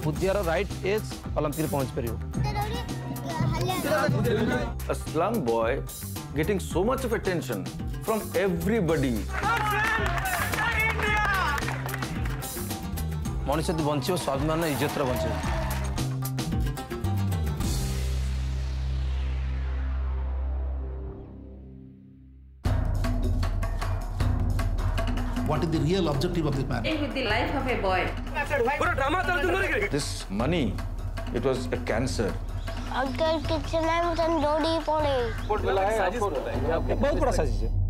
बुद्धियार right as Olympic पहुंच परियो A slum boy getting so much of attention from everybody. मनुष्य तो बंचियो स्वाभिमान इज्जत रे बंचियो What is the real objective of this man? With the life of a boy. This money, it was a cancer. अगर kitchen में डोडी पड़े बहुत बड़ा साजिश है